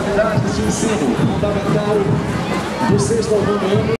unidades de ensino fundamental do 6º ao 9º ano.